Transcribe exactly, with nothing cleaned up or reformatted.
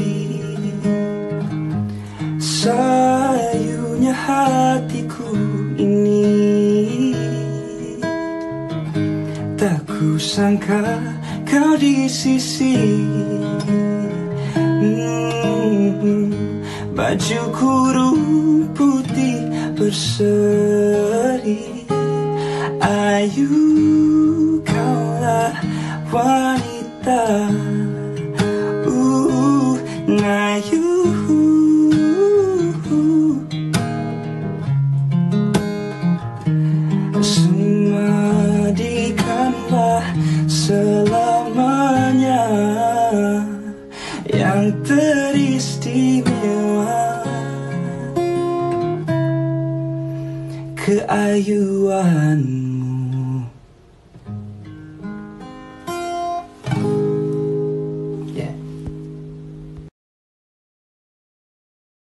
sayunya hatiku ini. Tak kusangka kau di sisi. hmm, Baju kurung putih berseri. Ayu, kaulah wanita uh, ngayu. Semadikanlah selamanya yang teristimewa, keayuan